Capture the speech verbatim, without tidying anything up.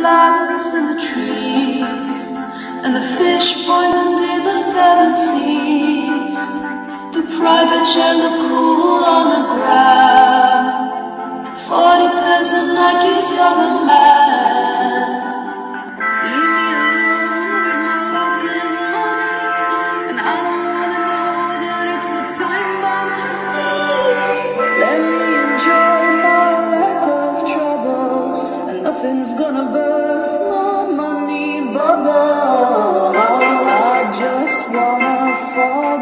flowers in the trees, and the fish poisoned in the seven seas. The private jet looked cool on the ground. Forty peasant like he's young and mad. Leave me alone with my luck and money, and I don't wanna know that it's a time bomb. Let me enjoy my lack of trouble, and nothing's gonna burst my money bubble. I just wanna fall